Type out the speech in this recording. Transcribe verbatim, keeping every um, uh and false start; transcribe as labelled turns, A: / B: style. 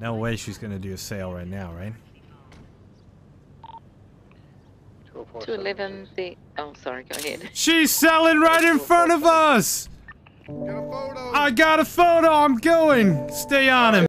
A: No way she's gonna do a sale right now, right?
B: two eleven the... Oh, sorry, go ahead.
A: She's selling right in front of us!
C: Get a photo.
A: I got a photo, I'm going! Stay on him.